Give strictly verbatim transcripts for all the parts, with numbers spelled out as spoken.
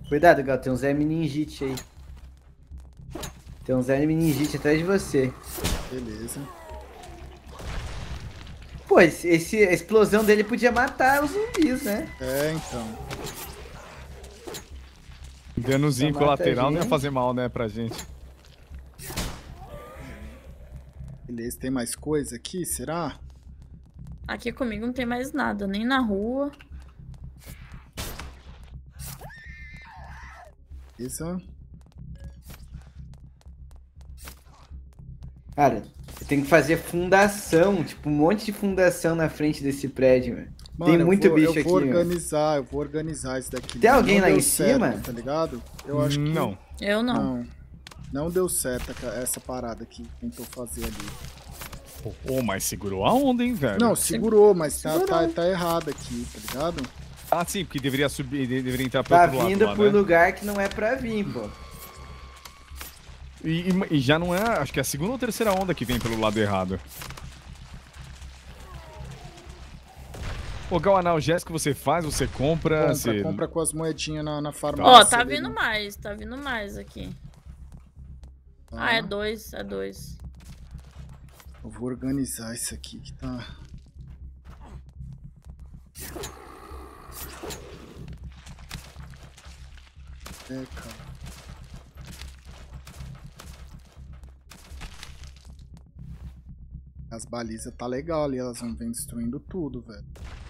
Cuidado, Gal, tem um Zé meningite aí. Tem um Zé meningite atrás de você. Beleza. Pô, esse, esse- a explosão dele podia matar os zumbis, né? É, então. Danozinho Só mata a colateral não ia gente. fazer mal, né, pra gente. Beleza, tem mais coisa aqui, será? Aqui comigo não tem mais nada, nem na rua. Beleza. Cara, tem que fazer fundação, tipo, um monte de fundação na frente desse prédio, velho. Tem Mano, eu muito vou, bicho eu vou aqui, meu. organizar, eu vou organizar isso daqui. Tem Não alguém lá deu em certo, cima? tá ligado? Eu acho que... Não. Eu não. Não. Não deu certo essa parada que tentou fazer ali. Ô, oh, mas segurou a onda, hein, velho? Não, segurou, mas tá, Segurou. tá, tá errado aqui, tá ligado? Ah, sim, porque deveria subir, deveria entrar pelo Tá outro vindo lado lá, por né? lugar que não é pra vir, pô. E, e- e já não é, acho que é a segunda ou terceira onda que vem pelo lado errado. Ô, Gal, analgésico você faz, você compra... Compra, você... compra com as moedinhas na, na farmácia. Ó, tá ali, vindo né? mais, tá vindo mais aqui. Tá. Ah, é dois, é dois. Eu vou organizar isso aqui que tá... É, cara. As balizas tá legal ali, elas vão vir destruindo tudo, velho.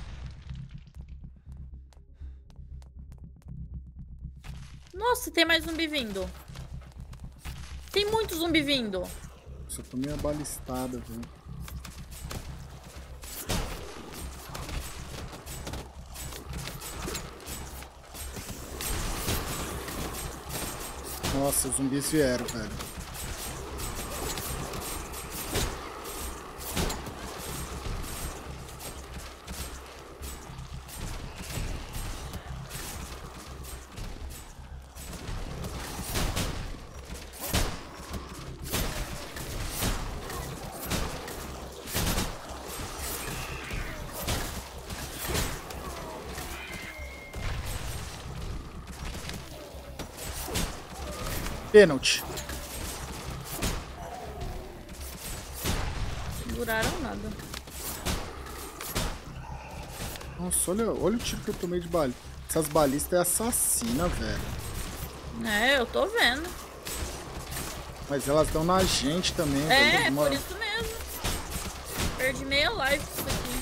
Nossa, tem mais zumbi vindo. Tem muito zumbi vindo. Só tô meio balistada, velho. Nossa, os zumbis vieram, velho. Pênalti. Seguraram nada. Nossa, olha, olha o tiro que eu tomei de bala. Essas balistas é assassina, velho. É, eu tô vendo. Mas elas dão na gente também. É, velho. é Uma- por isso mesmo. Perdi meia life com isso aqui.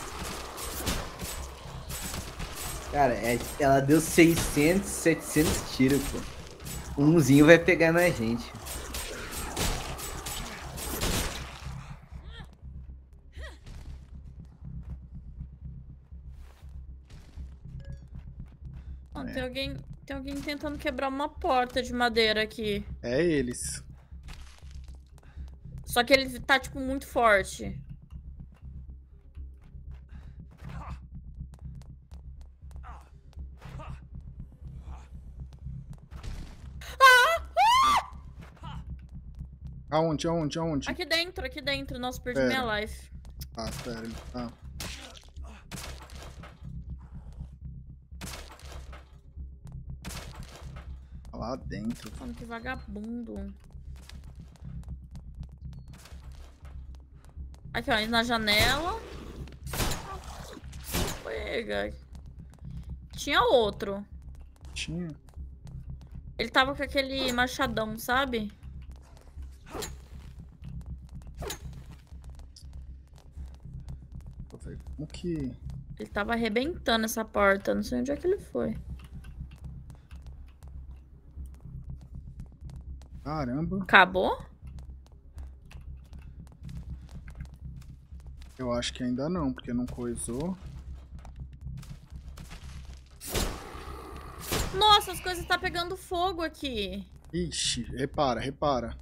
Cara, é- ela deu seiscentos, setecentos tiros, pô. Umzinho vai pegar na gente. Ó, tem alguém, tem alguém tentando quebrar uma porta de madeira aqui. É eles. Só que ele tá, tipo, muito forte. Aonde, aonde, aonde? Aqui dentro, aqui dentro. Nossa, perdi Pera. minha life. Ah, pera, ele tá. Tá lá dentro. Mano, que vagabundo. Aqui, ó, na janela. Pega. Tinha outro. Tinha. Ele tava com aquele machadão, sabe? Deixa eu ver como que. Ele tava arrebentando essa porta. Não sei onde é que ele foi. Caramba. Acabou? Eu acho que ainda não, porque não coisou. Nossa, as coisas tá pegando fogo aqui. Ixi, repara, repara.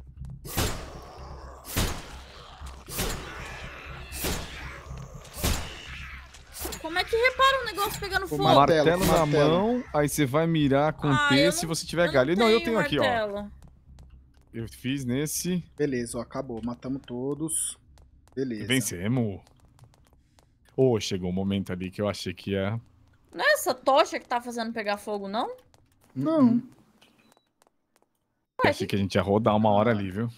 Como é que repara um negócio pegando O fogo? martelo, Martelo na martelo. mão, aí você vai mirar com Ah, T eu se não- você tiver eu galho. Não, eu tenho tenho aqui, ó. martelo. Eu fiz nesse. Beleza, ó, acabou. Matamos todos. Beleza. Vencemos. Ô, chegou um momento ali que eu achei que ia. Não é essa tocha que tá fazendo pegar fogo, não? Não. Eu achei que a gente ia rodar uma hora ali, viu?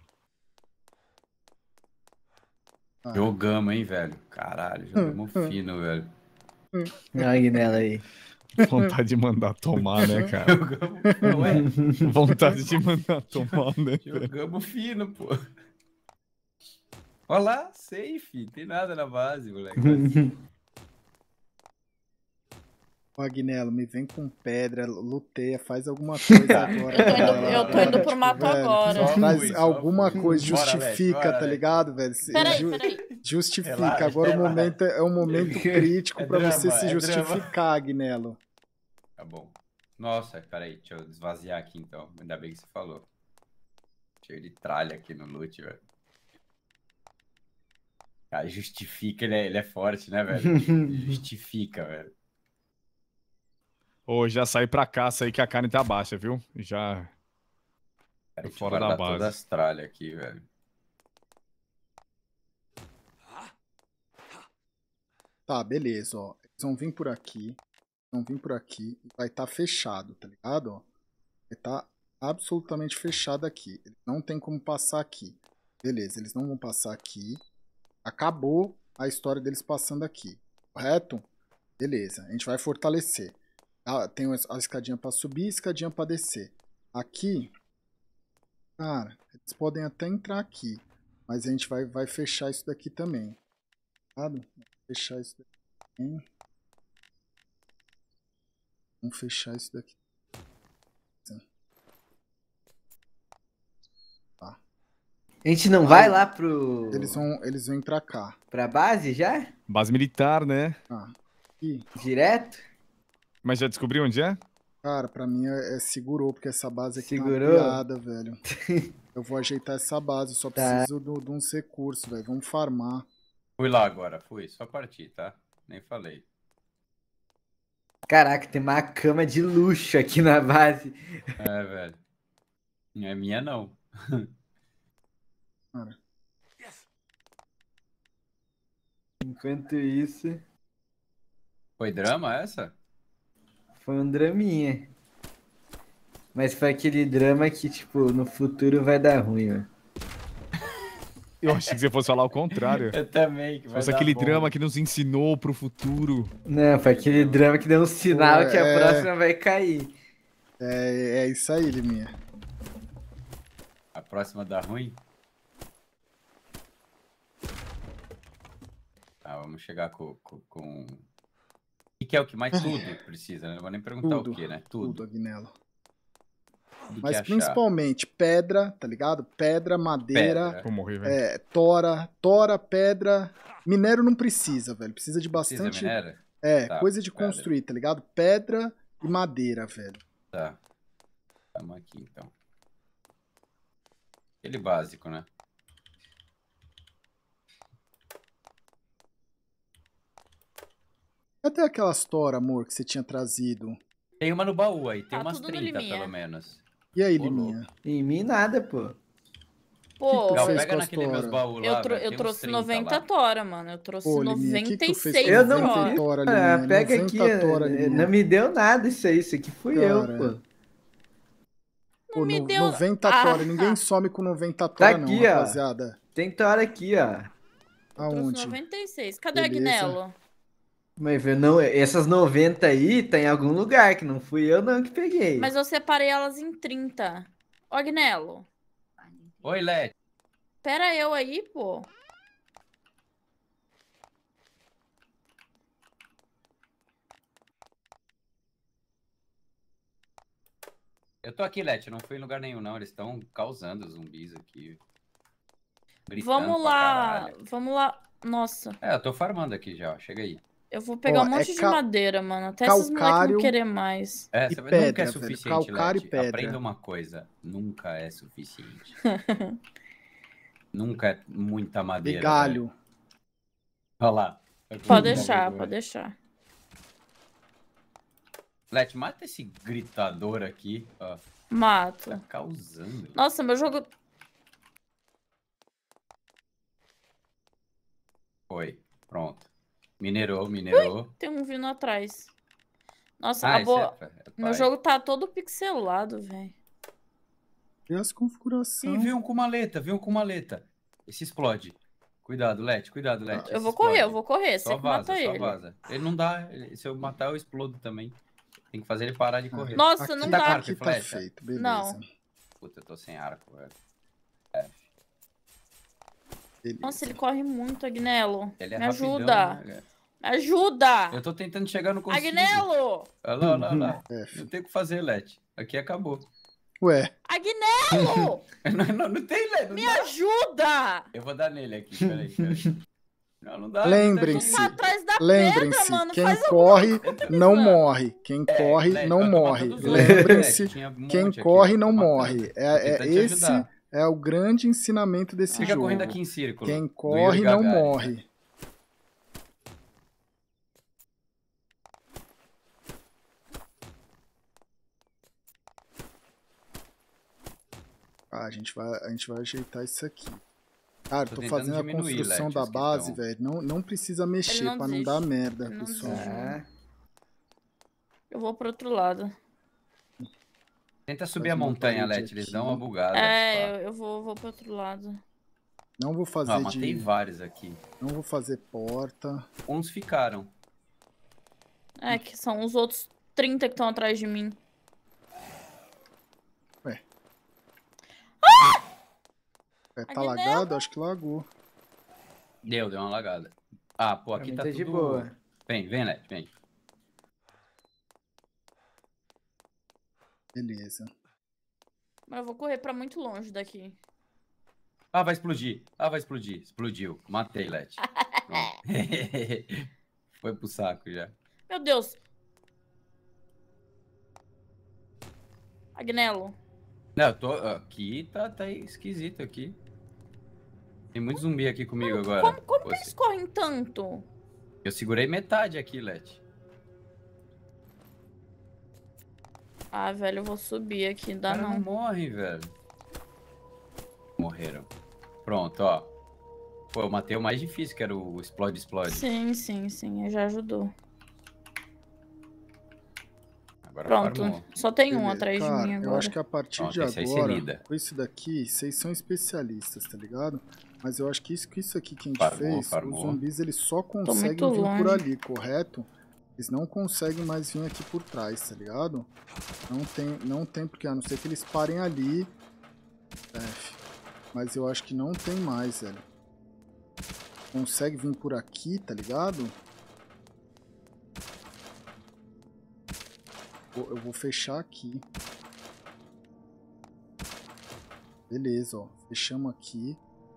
Ah. Jogamos, hein, velho. Caralho, jogamos fino, velho. Olha a Guinela aí. Vontade de mandar tomar, né, cara? Jogamos, ué, Vontade de mandar tomar, né? jogamos fino, pô. Olha lá, safe. Tem nada na base, moleque. Ó, Agnello, me vem com pedra, luteia, faz alguma coisa agora. Eu tô indo, cara. eu tô indo pro mato Velho, agora. Só Traz fui, só alguma fui. coisa, Bora, justifica, Alex, bora, tá Alex. ligado, velho? Se- Peraí, ju- peraí. Justifica. Relaxa, Agora o relaxa. momento é, é um momento crítico É pra você drama, se é justificar, Agnello. Tá bom. Nossa, peraí, deixa eu esvaziar aqui então. Ainda bem que você falou. Cheio de tralha aqui no loot, velho. Cara, justifica, ele é, ele é forte, né, velho? Justifica, velho. Ô, já saí pra caça aí que a carne tá baixa, viu? Já. Peraí, deixa eu Fora da guardar base. todas as tralhas aqui, velho. Tá, beleza, ó. Eles vão vir por aqui. Vão vir por aqui. E vai estar fechado, tá ligado? Ó. Vai estar absolutamente fechado aqui. Eles não tem como passar aqui. Beleza, eles não vão passar aqui. Acabou a história deles passando aqui. Correto? Beleza, a gente vai fortalecer. Ah, tem a escadinha pra subir e a escadinha pra descer. Aqui, cara, eles podem até entrar aqui. Mas a gente vai, vai fechar isso daqui também. Sabe? Fechar isso daqui também. Vamos fechar isso daqui. Tá. A gente não vai lá pro... Eles vão, eles vão pra cá. pra base já? Base militar, né? Tá. E, Direto? Mas já descobriu onde é? cara, pra mim é, é segurou, porque essa base aqui Segurou? tá uma piada, velho. Eu vou ajeitar essa base, eu só Tá. preciso do- de uns recursos, velho. Vamos farmar. Fui lá agora, fui. Só partir, tá? Nem falei. Caraca, tem uma cama de luxo aqui na base. É, velho. Não é minha, não. Cara, Enquanto isso, Foi drama essa? foi um draminha. Mas foi aquele drama que, tipo, no futuro vai dar ruim, mano. Eu achei que você fosse falar o contrário. Eu também. Que Se vai fosse dar aquele bom. drama que nos ensinou pro futuro. Não, foi aquele drama que deu um sinal Pô, que a é- próxima vai cair. é, é isso aí, Liminha. A próxima dá ruim? Tá, vamos chegar com... com, com... O que é o que mais tudo precisa, né? Não vou nem perguntar Tudo. o que, né? Tudo, Tudo. Agnello. Tudo que Mas achar. principalmente pedra, tá ligado? Pedra, madeira, Pedra. Vou morrer, velho. é, tora, tora, pedra. Minério não precisa, velho. Precisa de Precisa bastante. minério? É, Tá, coisa de pedra. construir, tá ligado? Pedra e madeira, velho. Tá. Tamo aqui, então. Aquele básico, né? Cadê aquelas tora, amor, que você tinha trazido? Tem uma no baú aí. Tem Tá umas tudo no trinta, liminha. pelo menos. E aí, Ô, Liminha? Em mim nada, pô. Pô, Tu Gal, fez pega com as naquele meus tora? baús lá, eu, tro- velho, eu tem uns trouxe trinta noventa lá. tora, mano. Eu trouxe Pô, Liminha, o que que tu fez noventa e seis com Eu não noventa fiz. tora, Ah, Liminha? pega noventa aqui. tora, eh, Liminha. Não me deu nada isso aí. Isso aqui fui eu, Cara. pô. Pô, me no- deu- noventa Ah. tora. Ninguém some com noventa tora, não, aqui, ó. rapaziada. Tem tora aqui, ó. Eu trouxe Aonde? noventa e seis. Cadê o Beleza. Agnello? Mas eu não, essas noventa aí tá em algum lugar, que não fui eu não que peguei. Mas eu separei elas em trinta. Ô, Agnello. Oi, Lete. Pera eu aí, pô. Eu tô aqui, Lete. Não fui em lugar nenhum, não. Eles estão causando zumbis aqui. Gritando Vamos pra lá. caralho. Vamos lá. Nossa, É, eu tô farmando aqui já. ó. Chega aí. eu vou pegar Ó, um monte é de cal- madeira, mano. Até esses moleques calcário não querer mais. É, E você vai- pedra, nunca é velho. suficiente, Calcário e Lete. pedra. Aprenda uma coisa. Nunca é suficiente. Nunca é muita E madeira. galho. velho. Olha lá. Pode deixar, pode deixar. Lete, mata esse gritador aqui. Ó. Mato. Tá causando. Nossa, meu jogo. Foi. Pronto. Minerou, minerou. Tem um vindo atrás. Nossa, Ah, a esse boa... é, é Meu pai. jogo tá todo pixelado, velho. E as configurações. Ih, viu um com maleta, viu um com maleta. Esse explode. Cuidado, Let, cuidado, Let. Eu esse vou correr, eu explode. vou correr. Você Só que vaza, mata só ele. vaza. Ele não dá, ele- se eu matar eu explodo também. Tem que fazer ele parar de Ah. correr. Nossa, Aqui, não tá com dá. arco e aqui tá flecha? feito, beleza. Não. Puta, eu tô sem arco, velho. beleza. Nossa, ele corre muito, Agnello. Ele é Me rapidão, ajuda. né? Me ajuda. Eu tô tentando chegar, não consigo. Agnello! Olha lá, olha lá, olha lá. F. Não tem o que fazer, Let. Aqui acabou. Ué, Agnello! Não, não, não tem, Let. Não Me dá. ajuda! Eu vou dar nele aqui, peraí, peraí. Não, não dá. Lembrem-se. Tá atrás da pedra, lembrem-se, mano. quem Faz corre Tenta. não morre. Quem É, corre Let, não eu tô morre. matando os outros, Lembrem-se, Let. Tinha um quem monte aqui, corre ó, não tô matando. morre. Tô É, é tentando te esse ajudar. é o grande ensinamento desse Fica jogo. correndo aqui em círculo. Quem do corre Yuri não Gagarin, morre. né? Ah, a gente vai, a gente vai ajeitar isso aqui. Cara, Tô tô, tentando fazendo a diminuir, construção Let, da os que base, tão- velho. Não, não precisa mexer não pra não desiste. dar merda, Ele não pessoal. desiste. Ah, Eu vou pro outro lado. Tenta subir Faz a uma montanha, parede Let. Eles aqui. dão uma bugada. É, pá. eu, eu vou, vou pro outro lado. Não vou fazer Ah, matei de, vários aqui. não vou fazer porta. Uns ficaram. É, que são os outros trinta que estão atrás de mim. É, tá Aguinaldo. lagado? Acho que lagou. Deu, deu uma lagada. Ah, pô, pra aqui mim tá tá tudo... de boa. Vem, vem, Let, vem. Beleza. Mas eu vou correr pra muito longe daqui. Ah, vai explodir. Ah, vai explodir. Explodiu. Matei, Let. Pronto. Foi pro saco já. Meu Deus. Agnello. Não, eu tô... Aqui tá, tá esquisito aqui. Tem muito zumbi aqui comigo agora. Como, como Pô, que eles correm tanto? eu segurei metade aqui, Let. Ah, velho, eu vou subir aqui. O Dá cara não não. morre, velho. Morreram. Pronto, ó. Pô, eu matei o mais difícil, que era o explode, explode. Sim, sim, sim. Já ajudou. Agora Pronto. farmou. Só tem um Beleza. atrás Cara, de mim agora. eu acho que a partir Pronto, de esse aí você agora, lida. com isso daqui, vocês são especialistas, tá ligado? Mas eu acho que isso, que isso aqui que a gente Farmou, fez, farmou. os zumbis eles só muito conseguem vir por longe. ali, correto? Eles não conseguem mais vir aqui por trás, tá ligado? Não tem, não tem porque, a não ser que eles parem ali. F. Mas eu acho que não tem mais, velho. Consegue vir por aqui, tá ligado? Eu vou fechar aqui. Beleza, ó. Fechamos aqui.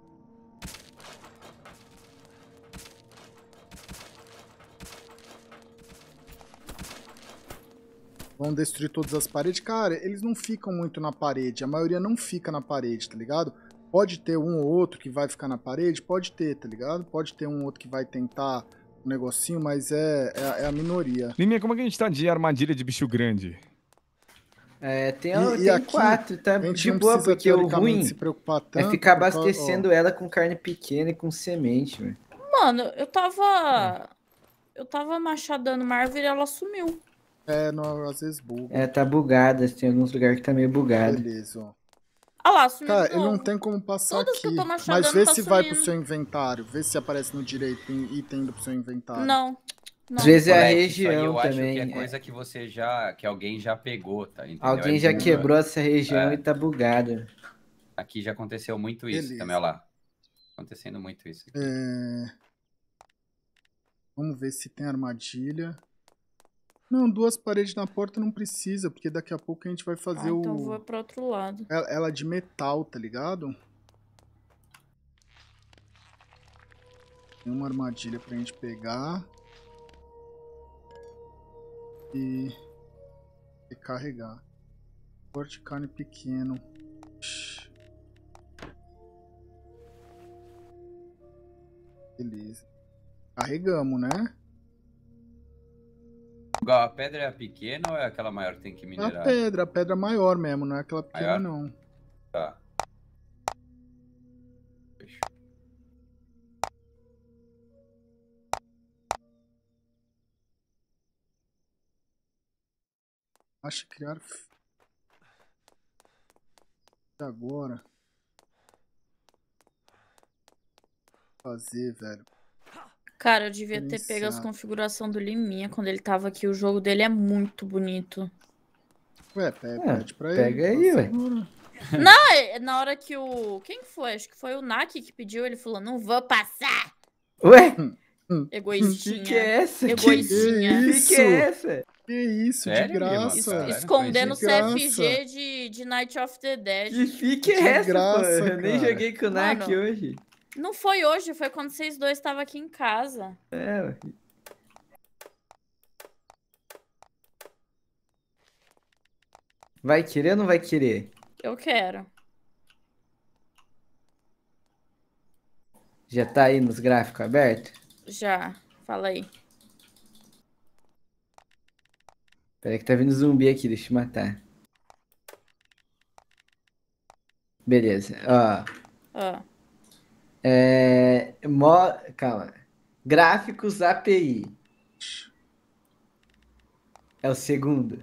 Vão destruir todas as paredes. Cara, eles não ficam muito na parede. A maioria não fica na parede, tá ligado? Pode ter um ou outro que vai ficar na parede? Pode ter, tá ligado? Pode ter um outro que vai tentar um negocinho, mas é, é, é a minoria. Liminha, como é que a gente tá de armadilha de bicho grande? É, tem, E- e tem aqui, quatro, tá A gente de não boa, precisa, porque o teoricamente, ruim se preocupar é tanto. ficar por causa- ó, abastecendo ela com carne pequena e com semente, velho. Mano, eu tava... Eu tava machadando uma árvore e ela sumiu. É, não, às vezes buga. É, tá bugada, tem alguns lugares que tá meio bugado. Beleza, ó. Ah lá, sumiu Cara, de ele não novo. tem como passar Todas que aqui. eu tô machadando Mas vê tá se vai pro sumindo. seu inventário. Vê se aparece no direito em item indo pro seu inventário. Não. Não. Às vezes é a Moleque, isso aí região eu acho também. que é é. coisa que você já... Que alguém já pegou, tá? Entendeu? Alguém É já buga. quebrou essa região É. e tá bugada. Aqui já aconteceu muito isso Beleza. também, olha lá. Acontecendo muito isso aqui. É... Vamos ver se tem armadilha. Não, duas paredes na porta não precisa, porque daqui a pouco a gente vai fazer Ah, o... então eu vou pro outro lado. Ela, ela de metal, tá ligado? Tem uma armadilha pra gente pegar. E... E carregar. Corte de carne pequeno. Shhh. Beleza. Carregamos, né? Igual, a pedra é a pequena ou é aquela maior que tem que A minerar? pedra, a pedra maior mesmo, não é aquela pequena Maior? não. Tá. Fechou. Acho criar... Agora... Fazer, velho. Cara, eu devia ter Iniciar. pego as configurações do Liminha quando ele tava aqui. O jogo dele é muito bonito. Ué, pede, Ah, pede pra pega ele. aí, passa ué. agora. Não, é- na hora que o... Quem que foi? Acho que foi o Naki que pediu. Ele falou, não vou passar. Ué? Hum, Egoístinha. Que que é essa? Egoístinha. Que Que que é isso? essa? Que isso, Sério, de Lima? graça. Es- Cara, escondendo o de graça. C F G de, de Night of the Dead. Que fique é De essa, graça, pô? Eu nem cara. joguei com o Nak Mano. hoje. Não foi hoje, foi quando vocês dois estavam aqui em casa. É, ué. Vai querer ou não vai querer? Eu quero. Já tá aí nos gráficos abertos? Já. Fala aí. Peraí que tá vindo zumbi aqui, deixa eu matar. Beleza, ó. Ó. É... Mo... Calma. Gráficos A P I. É o segundo.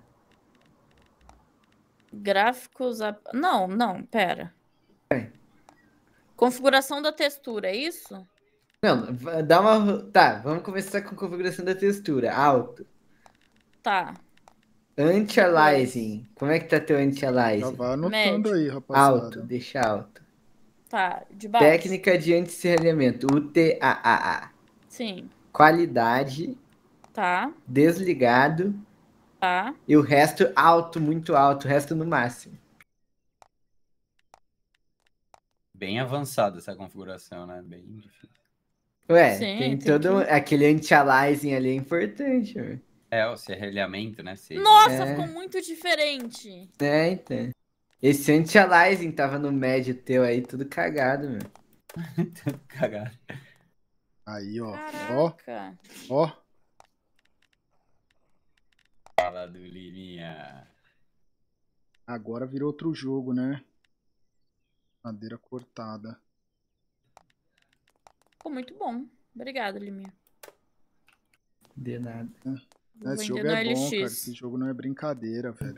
Gráficos... A... Não, não, pera. Configuração da textura, é isso? Não, va- dá uma... Tá, vamos começar com configuração da textura. Alto. Tá. Anti-aliasing. Como é que tá teu Já anti-aliasing? vai anotando Médio. aí, rapaziada. Alto, deixa alto. Tá. De baixo. Técnica de anti-serralhamento, U T A A A. Sim. Qualidade, Tá. desligado Tá. e o resto alto, muito alto, o resto no máximo. Bem avançada essa configuração, né? Bem difícil. Ué, Sim, tem tem todo que- aquele anti-aliasing ali é importante, ué. É, o serralhamento, né? Se... Nossa, É. ficou muito diferente. É, então. Esse anti-aliasing tava no médio teu aí, tudo cagado, meu. Cagado. Aí, ó. Ó, Caraca. ó. Fala do Liminha. Agora virou outro jogo, né? Madeira cortada. Ficou muito bom. Obrigada, Liminha. De nada. Vou Esse vender jogo no é bom, L X. cara. Esse jogo não é brincadeira, velho.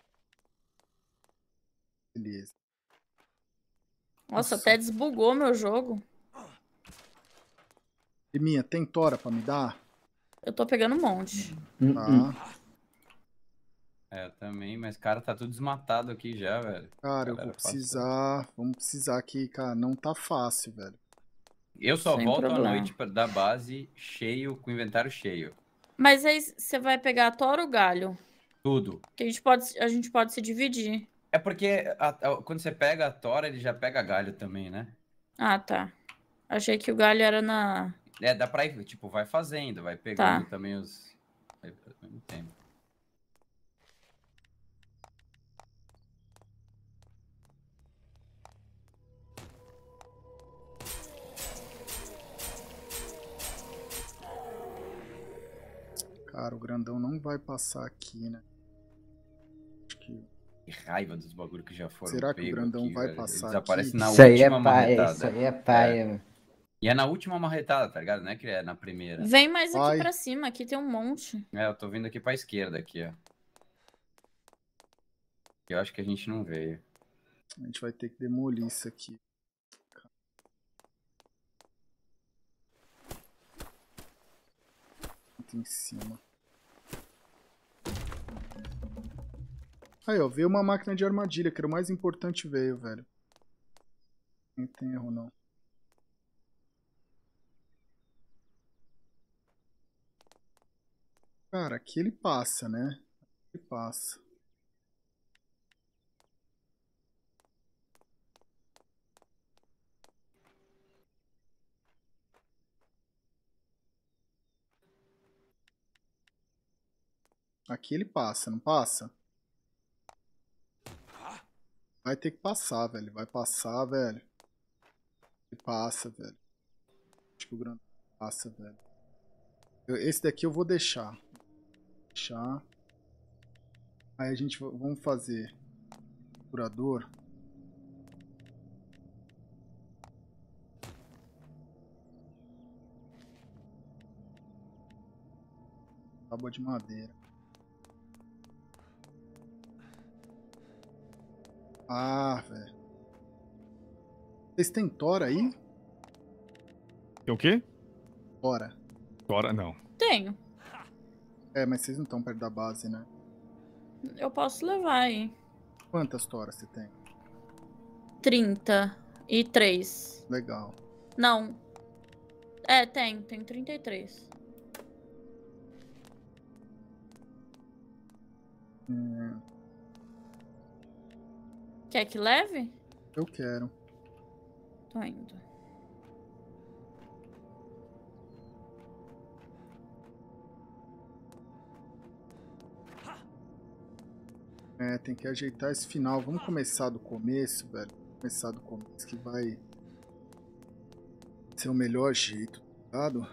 Beleza. Nossa, até desbugou meu jogo. E minha, tem tora pra me dar? Eu tô pegando um monte. Hum, hum. Tá. É, eu também, mas cara, tá tudo desmatado aqui já, velho. Cara, eu Galera, vou passa. precisar. Vamos precisar aqui, cara. Não tá fácil, velho. Eu só Sem volto problema. à noite pra, da base cheio, com o inventário cheio. Mas aí você vai pegar a tora ou o galho? Tudo. Que a gente pode, a gente pode se dividir. É porque a- a- quando você pega a tora, ele já pega galho também, né? Ah, tá. Achei que o galho era na... É, dá pra ir, tipo, vai fazendo, vai pegando Tá. também os... Vai ao mesmo tempo. Cara, o grandão não vai passar aqui, né? Acho que. Que raiva dos bagulhos que já foram Será que o pego grandão aqui, vai velho. passar Eles aparecem aqui? na Isso aí é última paia, marretada. isso aí é paia, meu. E é na última marretada, tá ligado? Não é que é na primeira. Vem mais aqui Vai. pra cima. Aqui tem um monte. É, eu tô vindo aqui pra esquerda, aqui, ó. Eu acho que a gente não veio. A gente vai ter que demolir isso aqui. Muito em cima. Aí, ó, veio uma máquina de armadilha, que era o mais importante, veio, velho. Não tem erro, não. Cara, aqui ele passa, né? Ele passa. Aqui ele passa, não passa? Vai ter que passar, velho. Vai passar, velho. Ele passa, velho. Acho que o grande passa, velho. Eu- esse daqui eu vou deixar. Deixar. Aí a gente va- vamos fazer curador. Tábua de madeira. Ah, velho. Vocês têm Tora aí? Tem o quê? Tora. Tora, não. Tenho. É, mas vocês não estão perto da base, né? Eu posso levar aí. Quantas Toras você tem? trinta e três. Legal. Não. É, tem. Tem trinta e três. Hum, Quer que leve? eu quero. Tô indo. É, tem que ajeitar esse final. Vamos começar do começo, velho. Começar do começo que vai ser o melhor jeito, tá ligado?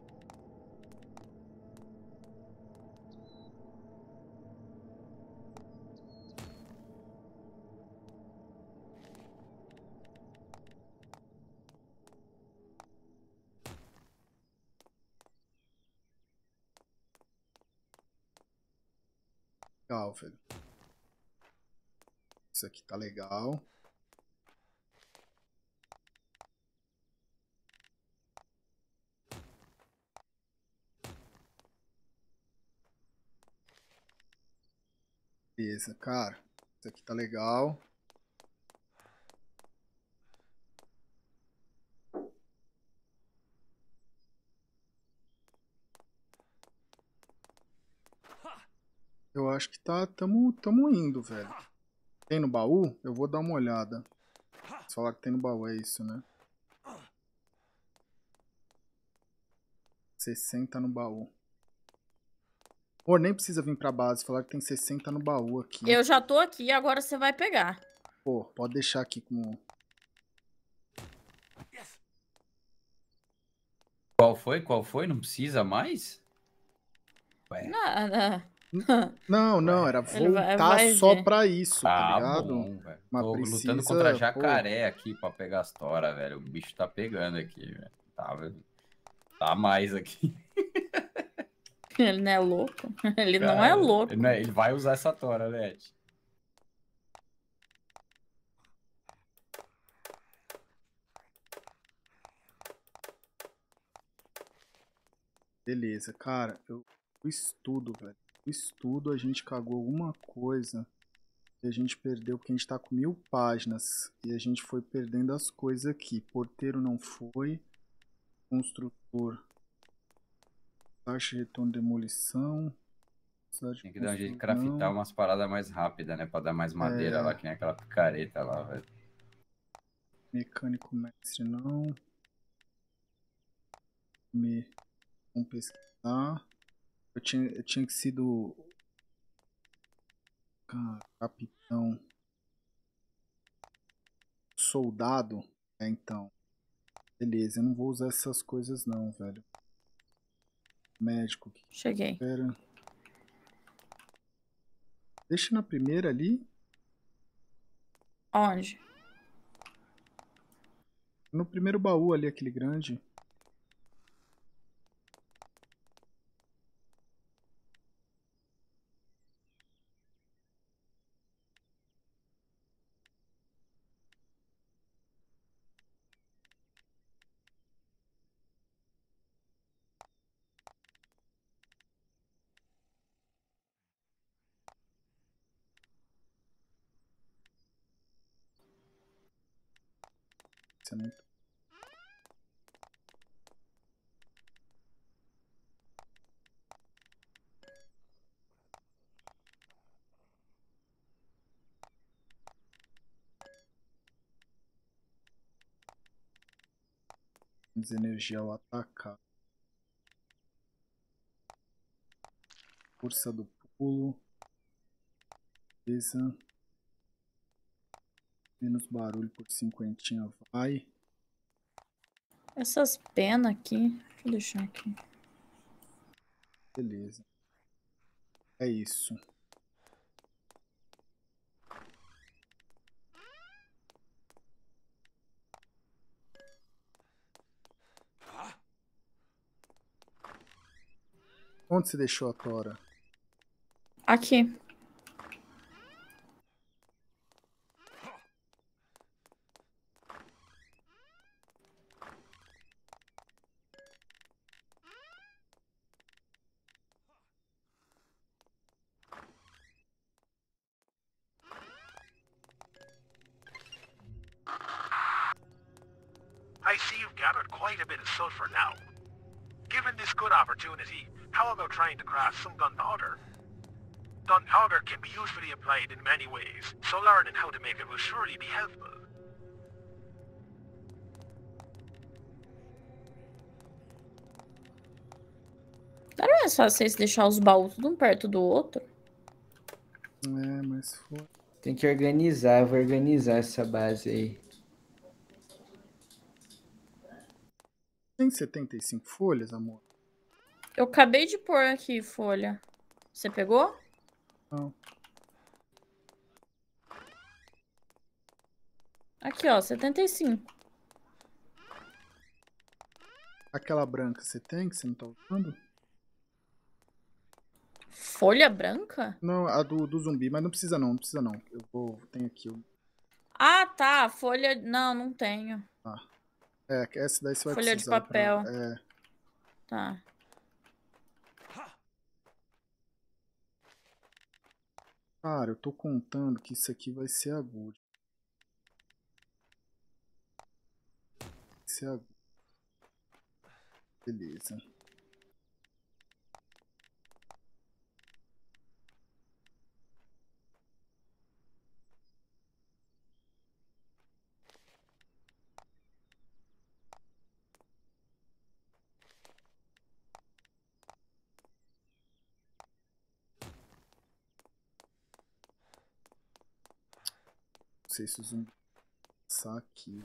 Legal, velho. Isso aqui tá legal. Beleza, cara. Isso aqui tá legal. Eu acho que tá, tamo, tamo indo, velho. Tem no baú? Eu vou dar uma olhada. Você falar que tem no baú, é isso, né? sessenta no baú. Pô, nem precisa vir pra base. Falar que tem sessenta no baú aqui. Eu já tô aqui, agora você vai pegar. Pô, pode deixar aqui com... Qual foi? Qual foi? Não precisa mais? Ué, Nada. Não, não, Ué, era ele vai- voltar vai só ver. pra isso, tá tá ligado? bom, velho. Mas Tô precisa, lutando contra pô. jacaré aqui pra pegar as toras, velho. O bicho tá pegando aqui, velho. Tá, velho. Tá mais aqui. Ele não é louco. Ele não é Cara, louco. Ele, não é- ele vai usar essa tora, Leti. Beleza, cara, eu o estudo, velho. O estudo a gente cagou alguma coisa e a gente perdeu porque a gente tá com mil páginas e a gente foi perdendo as coisas aqui. Porteiro não foi. Construtor. Taxa de retorno de demolição. Cidade Tem que dar um jeito de construtor, craftar não. umas paradas mais rápidas, né? Pra dar mais madeira É. lá, que nem aquela picareta lá, velho. Mecânico mestre não. Me... Vamos pesquisar. Eu tinha, eu tinha que sido... Cara, capitão. Soldado. É, então. Beleza, eu não vou usar essas coisas não, velho. Médico. Que Cheguei. espera. Deixa na primeira ali. Onde? No primeiro baú ali, aquele grande. Você não... Energia ao atacar. Força do pulo. Beleza. Menos barulho por cinquentinha vai. Essas penas aqui. Deixa eu deixar aqui. Beleza. É isso. Onde você deixou a Tora? Aqui. gathered quite a bit of sulfur now. Given this good opportunity, how about trying to craft some gunpowder? Gunpowder can be usefully applied in many ways, so learning how to make it will surely be helpful. Não era mais fácil vocês deixar os baús tudo um perto do outro? É, mas foi. Tem que organizar, eu vou organizar essa base aí. Tem setenta e cinco folhas, amor? Eu acabei de pôr aqui folha. Você pegou? Não. Aqui, ó, setenta e cinco. Aquela branca você tem que você não tá usando? Folha branca? Não, a do, do zumbi, mas não precisa não, não precisa não. Eu vou, tenho aqui. Eu... Ah, tá. Folha. Não, não tenho. Ah. É, essa daí você vai Folha de precisar. papel. Pra... É. Tá. Cara, eu tô contando que isso aqui vai ser agudo. Vai ser agudo. Beleza. Não sei se o zumbi vai passar aqui.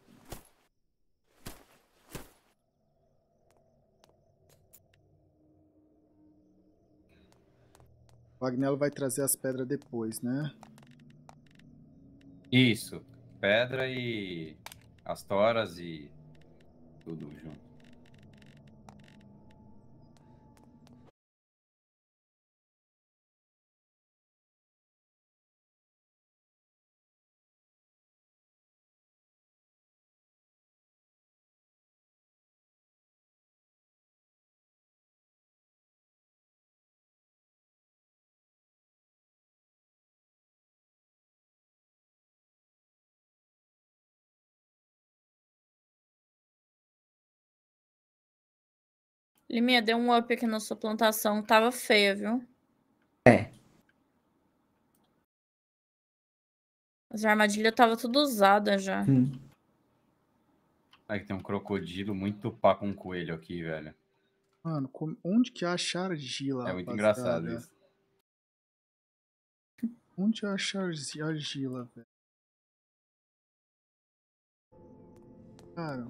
O Agnello vai trazer as pedras depois, né? Isso. Pedra e as toras e tudo junto. Liminha, deu um up aqui na sua plantação. Tava feia, viu? É. As armadilhas tava tudo usada já. Hum. Aí tem um crocodilo muito pá com um coelho aqui, velho. Mano, como... onde que acha argila, É muito rapaziada? engraçado isso. Onde acha argi- argila, velho? Cara...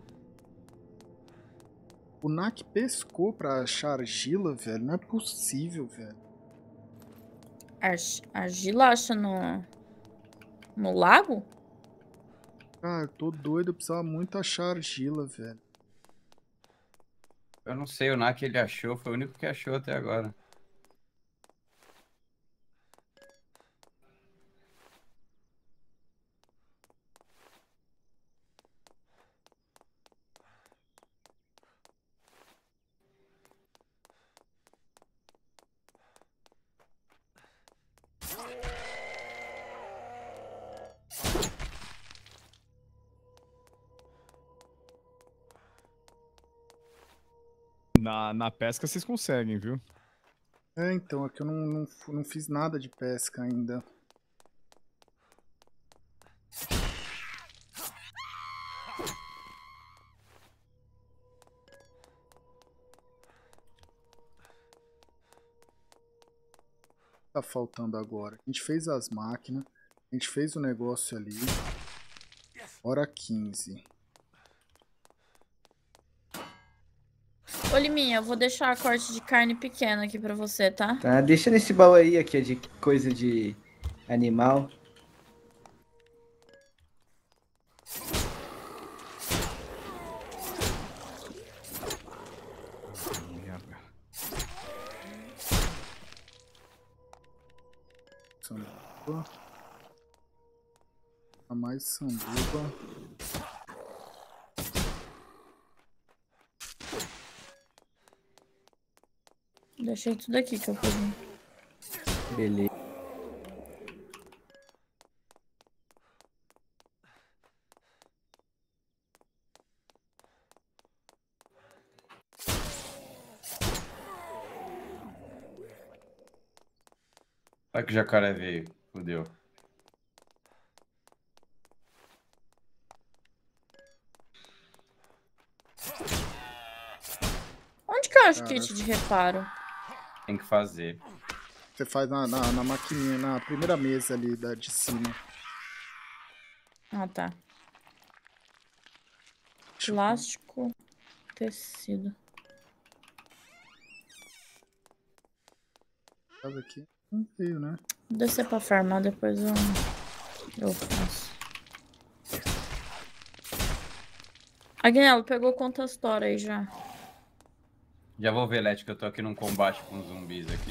O Nak pescou pra achar argila, velho? Não é possível, velho. Ar argila acha no... No lago? Cara, eu tô doido, eu precisava muito achar argila, velho. Eu não sei, o Nak ele achou, foi o único que achou até agora. Na, na pesca vocês conseguem, viu? É, então, é que eu não, não, fu- não fiz nada de pesca ainda. Tá faltando agora? A gente fez as máquinas, a gente fez o negócio ali. Hora quinze. Ô, Liminha, eu vou deixar a corte de carne pequena aqui pra você, tá? Tá, deixa nesse baú aí, aqui é de coisa de animal. Merda. Sanduba. A mais sanduba. Deixei tudo aqui que eu peguei. Beleza. Olha que o jacaré veio. Fudeu. Onde que eu acho Cara. kit de reparo? Tem que fazer. Você faz na, na, na maquininha, na primeira mesa ali da, de cima. Ah, tá. Deixa eu- Plástico, tecido. Faz aqui. Não veio, né? Vou descer pra farmar, depois eu, eu faço. Agnello, pegou quantas tora aí já? Já vou ver, Leti, que eu tô aqui num combate com zumbis aqui.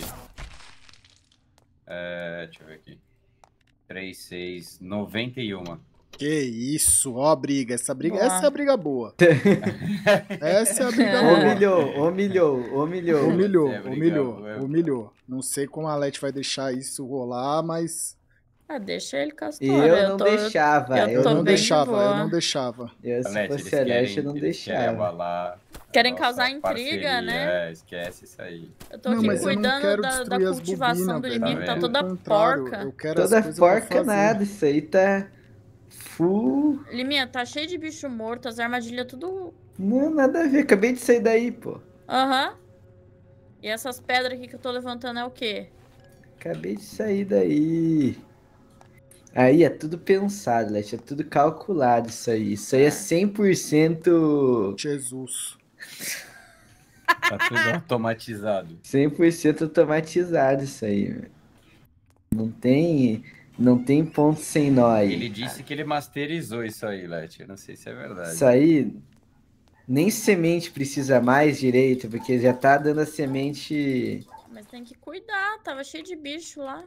É, deixa eu ver aqui. três, seis, noventa e um. Que isso, ó a briga. Essa briga, Boa. essa é a briga boa. Essa é a briga boa. Humilhou, humilhou, humilhou. Humilhou, Você é briga humilhou, boa. humilhou. Não sei como a Leti vai deixar isso rolar, mas Ah, deixa ele com as Eu tora. não tô- deixava. eu eu tô não bem de deixava, eu boa. não deixava. Eu, se Leti, fosse Celeste, eu não eles querem deixava. abalar a Querem nossa causar intriga, parceria. né? É, esquece isso aí. Eu tô Não, aqui mas eu não cuidando quero da, da destruir as cultivação bobinas, do velho. inimigo, tá Pelo toda contrário, porca. eu quero as Toda coisas pra porca fazer. nada, isso aí tá full. Liminha, tá cheio de bicho morto, as armadilhas tudo... Não, nada a ver, acabei de sair daí, pô. Aham. E essas pedras aqui que eu tô levantando é o quê? Acabei de sair daí. Aí é tudo pensado, Leste, é tudo calculado isso aí. Isso aí é Ah. cem por cento. Jesus. Tá tudo automatizado. cem por cento automatizado isso aí, velho. Não tem. Não tem ponto sem nó aí. Ele disse que ele masterizou isso aí, Leti. Eu não sei se é verdade. Isso aí. Nem semente precisa mais direito, porque já tá dando a semente. Mas tem que cuidar, tava cheio de bicho lá.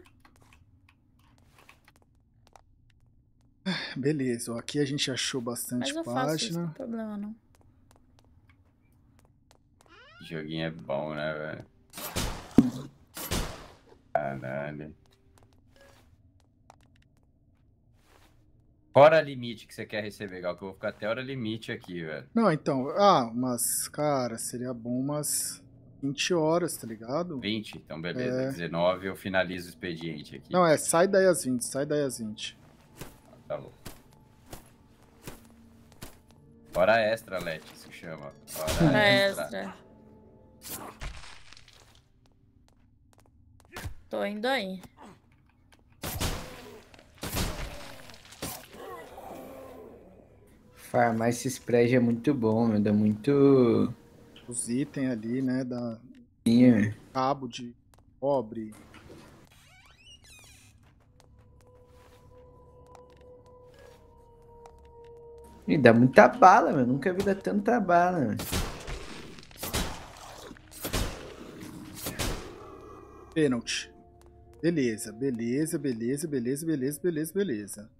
Beleza, ó, aqui a gente achou bastante Mas eu faço isso, não página. tem problema não. Esse joguinho é bom, né, velho? Caralho. Hora limite que você quer receber, Gal, que eu vou ficar até hora limite aqui, velho. Não, então, ah, mas, cara, seria bom umas vinte horas, tá ligado? vinte? Então, beleza. É. dezenove eu finalizo o expediente aqui. Não, é, sai daí às vinte, sai daí às vinte. Tá bom. Hora extra, Leti, se chama. Hora Hora extra. extra. Tô indo aí. Farmar esse spread é muito bom, meu. Dá muito. Os itens ali, né, da Sim, cabo de cobre. e dá muita bala, meu. Nunca vi dar tanta bala, meu. Pênalti. Beleza, beleza, beleza, beleza, beleza, beleza, beleza.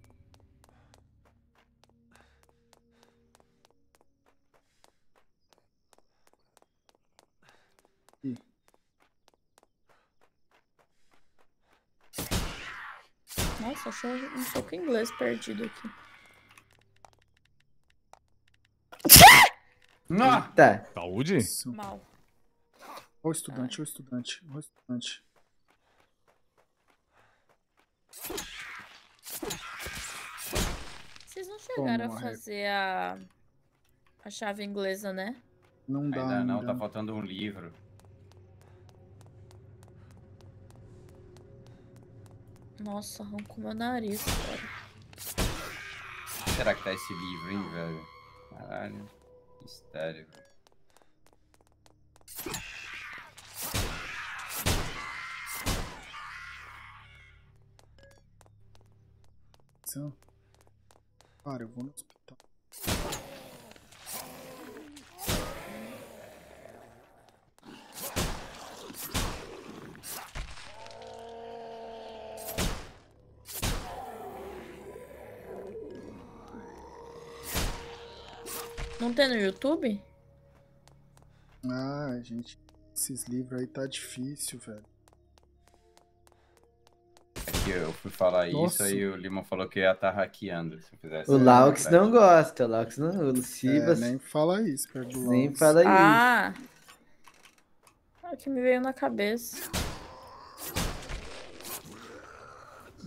Ih, Nossa, achei um soco inglês perdido aqui. Não! Tá. Saúde? isso. Mal. Ó o estudante, ó o estudante, ó o estudante. Vocês não chegaram Toma, a fazer a... a chave inglesa, né? Não dá Ainda ainda. não, tá faltando um livro. Nossa, arrancou meu nariz, cara. Será que tá esse livro, hein, velho? Caralho. Mistério. Então, cara, eu vou no hospital. Não tem no YouTube? Ah, gente, esses livros aí tá difícil, velho. Aqui eu fui falar isso, Nossa. aí o Limão falou que ia estar hackeando se eu fizesse. O isso, Laux verdade. não gosta, o Laux não. O É, Lucibas nem fala isso, perto do nem Laos. fala isso. Ah! É o que me veio na cabeça.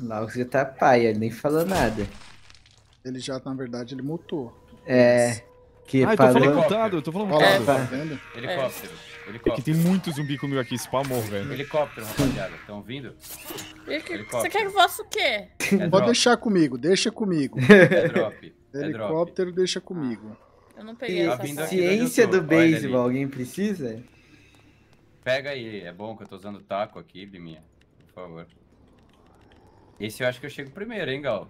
Logo você tá paia, ele nem falou nada. Ele já, na verdade, ele mutou. É. Que Ah, eu tô falando falou. mutado, eu tô falando Olha lá, mutado. tá vendo? Helicóptero. É que Helicóptero. tem muito zumbi comigo aqui, spamou, velho. Helicóptero, rapaziada. Estão ouvindo? E que- Helicóptero. Você quer que eu faça o quê? É Pode drop. deixar comigo, deixa comigo. É drop. É drop. Helicóptero, deixa comigo. Eu não peguei E essa Tá vindo parte. aqui. ciência onde eu do tô, olha beisebol, ali. alguém precisa? Pega aí. É bom que eu tô usando taco aqui, Biminha. Por favor. Esse eu acho que eu chego primeiro, hein, Gal?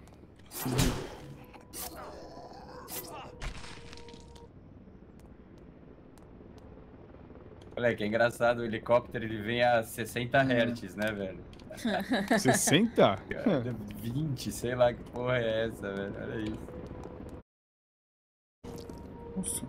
Olha que é engraçado, o helicóptero ele vem a sessenta hertz, né, velho? sessenta? Cara, vinte, sei lá que porra é essa, velho. Olha isso. Nossa.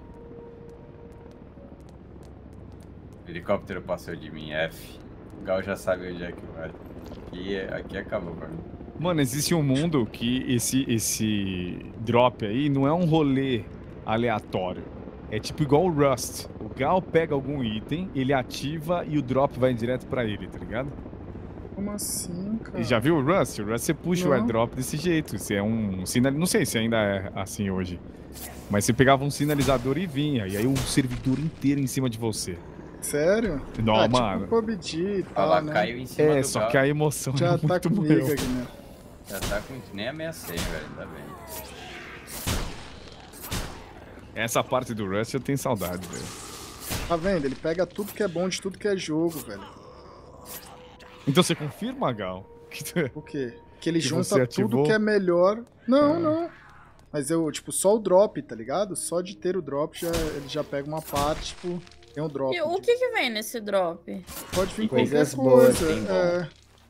O helicóptero passou de mim, F. O Gal já sabe onde é que vai. Aqui, é- aqui acabou pra mim. Mano, existe um mundo que esse, esse drop aí não é um rolê aleatório. É tipo igual o Rust. O Gal pega algum item, ele ativa e o drop vai direto pra ele, tá ligado? Como assim, cara? E já viu o Rust? O Rust você puxa o Não. airdrop desse jeito. Isso é um sinal. Não sei se ainda é assim hoje. Mas você pegava um sinalizador e vinha. E aí o servidor inteiro em cima de você. Sério? Não, ah, mano. tipo P U B G e Olha tal, lá, né? caiu em cima É, do só Gal. que a emoção Já é tá muito comigo maior. aqui, né? Já tá com nem ameacei, velho, ainda bem. Essa parte do Rust eu tenho saudade, velho. Tá vendo? Ele pega tudo que é bom de tudo que é jogo, velho. Então você confirma, Gal? Que tu- O quê? Que ele Que junta você tudo ativou? que é melhor. Não, Ah. não. Mas eu, tipo, só o drop, tá ligado? Só de ter o drop, já, ele já pega uma parte, tipo, tem um drop. E o que que vem nesse drop? Pode vir Coisas qualquer boas, coisa. tem bom. É.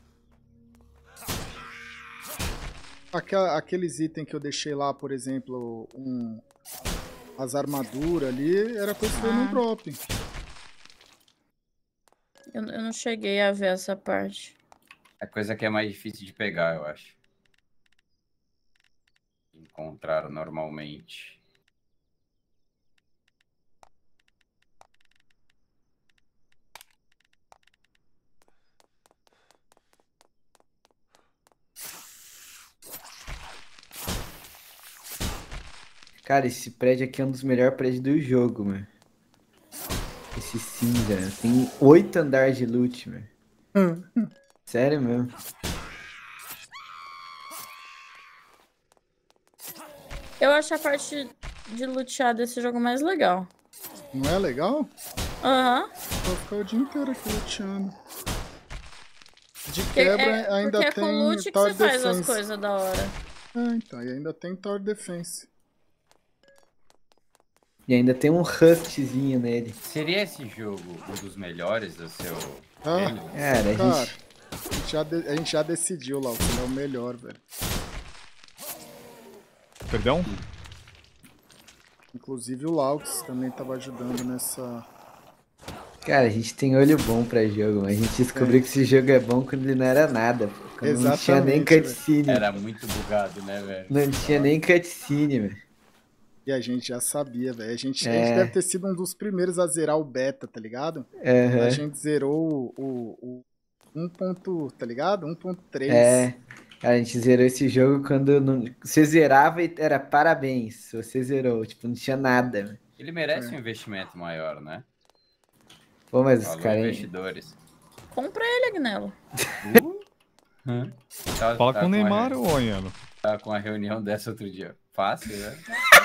Aquela- aqueles itens que eu deixei lá, por exemplo, um, as armaduras ali, era coisa que foi Ah. no drop. Eu, eu não cheguei a ver essa parte. É coisa que é mais difícil de pegar, eu acho. Encontrar normalmente. Cara, esse prédio aqui é um dos melhores prédios do jogo, mano. Esse cinza, né? Tem oito andares de loot, mano. Sério mesmo. Eu acho a parte de lutear desse jogo mais legal. Não é legal? Aham. Vou ficar o dia inteiro aqui luteando. De Porque quebra é, ainda porque é tem com loot que Tower você faz as Defense. coisas da hora. É, então, e ainda tem Tower Defense. E ainda tem um rustzinho nele. Seria esse jogo um dos melhores do seu Ah. game? Cara, a Cara, gente. a gente já, de- a gente já decidiu lá, o que é o melhor, velho. Perdão? Inclusive o Laux também tava ajudando nessa... Cara, a gente tem olho bom pra jogo, mas a gente descobriu que esse jogo é bom quando ele não era nada, pô. Quando não tinha nem Exatamente, cutscene. Era muito bugado, né, velho? Não tinha nem cutscene, velho. E a gente já sabia, velho. A gente, a É. gente deve ter sido um dos primeiros a zerar o beta, tá ligado? Aham. A gente zerou o, o, o um ponto, tá ligado? um ponto três. É. A gente zerou esse jogo quando não... você zerava e era parabéns. Você zerou, tipo, não tinha nada, velho. Ele merece É. um investimento maior, né? Pô, mas os Falou caras. investidores. Compra ele, Agnello. Uh. Hã? Tá- Fala tá com o a Neymar, re- ô Anhelo. Tava com a reunião dessa outro dia. Fácil, né?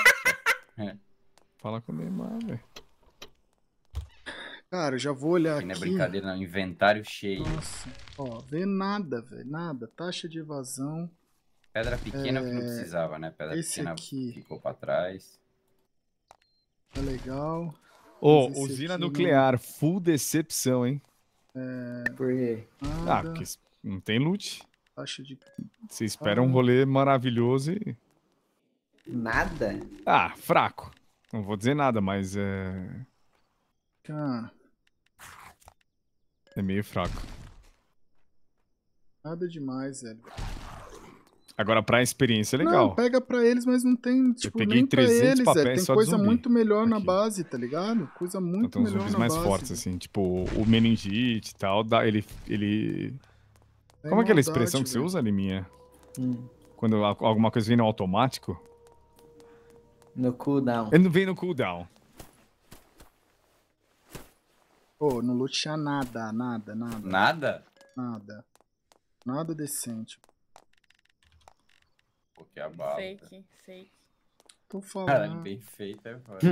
Fala com o Neymar, velho. Cara, eu já vou olhar Aqui não é aqui. brincadeira, não. Inventário cheio. Nossa, ó, vê nada, velho. Nada. Taxa de evasão. Pedra pequena que não É, precisava, né? Pedra esse pequena aqui. ficou pra trás. Tá legal. Ô, Mas esse usina aqui não- nuclear, full decepção, hein? Por quê? Ah, Nada. porque não tem loot. Taxa de... Você espera um rolê maravilhoso e. Nada? Ah, fraco. Não vou dizer nada, mas é. Cara, É meio fraco. nada demais, velho. Agora, pra experiência, é legal. Não, pega pra eles, mas não tem, tipo, peguei nem pra trezentos eles, papéis velho. Tem só de coisa zumbi muito melhor na aqui. base, tá ligado? Coisa Então muito tem uns melhor zumbis na mais base. fortes, assim. Tipo, o meningite e tal. Dá, ele. ele... Sem Como é aquela maldade, expressão que você velho. usa, Liminha? Hum. Quando alguma coisa vem no automático. No cooldown. Ele não vem no cooldown. Pô, no loot tinha nada, nada, nada. Nada? Nada. Nada decente. Pô, que abalo. Fake, fake. Tô falando. Caralho, bem feito, é foda.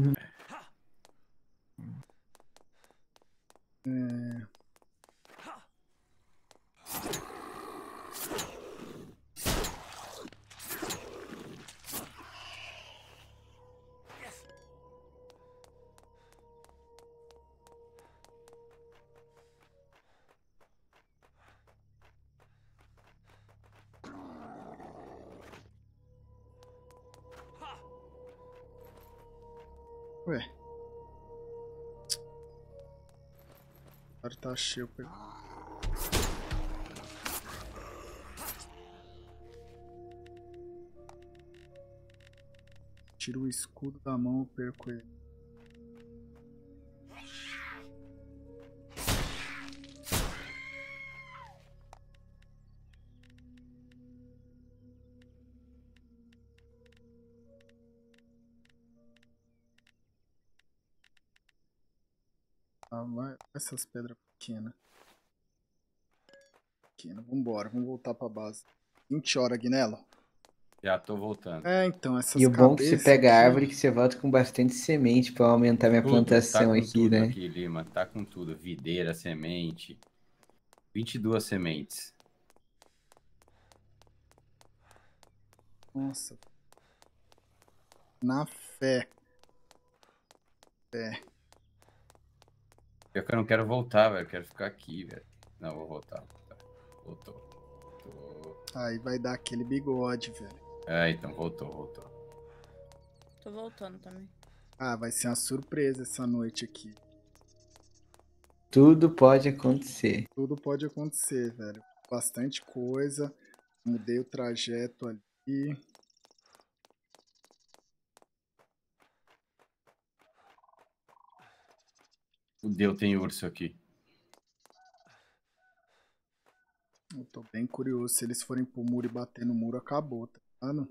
É... Ué. Agora tá cheio. Per... Tiro o escudo da mão, eu perco ele. Ah, vai essas pedras pequenas. Pequena. Vambora, vamos voltar pra base. vinte horas, Guinelo. Já tô voltando. É, então, essas E o bom é que você cabeças pega a aqui- árvore que você volta com bastante semente pra aumentar minha Tudo, plantação tá com aqui, tudo né? aqui, Lima. Tá com tudo. Videira, semente. vinte e duas sementes. Nossa. Na fé. Fé. Pior que eu não quero voltar, velho. Eu quero ficar aqui, velho. Não, vou voltar. Tá. Voltou. Voltou. Aí vai dar aquele bigode, velho. É, então, voltou, voltou. Tô voltando também. Ah, vai ser uma surpresa essa noite aqui. Tudo pode acontecer. Tudo pode acontecer, velho. Bastante coisa. Mudei o trajeto ali. Fudeu, tem urso aqui. Eu tô bem curioso. Se eles forem pro muro e bater no muro, acabou, tá ligado?